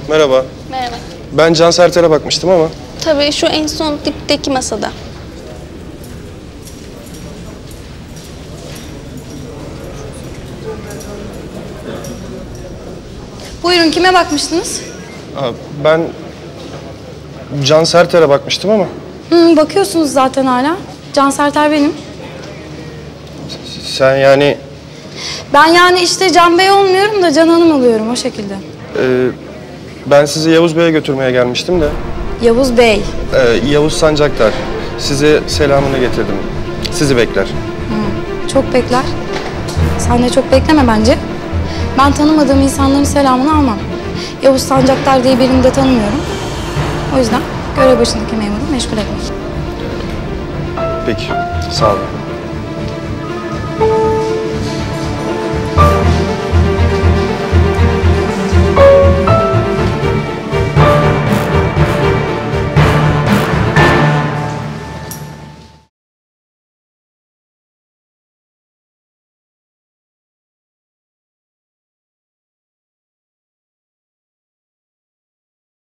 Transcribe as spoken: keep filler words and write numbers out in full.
Merhaba. Merhaba. Ben Can Serter'e bakmıştım ama. Tabii şu en son dipteki masada. Buyurun, kime bakmıştınız? Aa, ben Can Serter'e bakmıştım ama. Hı, bakıyorsunuz zaten hala. Can Serter benim. Sen yani... Ben yani işte Can Bey olmuyorum da Can Hanım oluyorum o şekilde. E, ben sizi Yavuz Bey'e götürmeye gelmiştim de. Yavuz Bey. E, Yavuz Sancaktar. Size selamını getirdim. Sizi bekler. Hı, çok bekler. Sen de çok bekleme bence. Ben tanımadığım insanların selamını almam. Yavuz Sancaktar diye birini de tanımıyorum. O yüzden görev başındaki memuru meşgul etmeyeyim. Peki, sağ olun.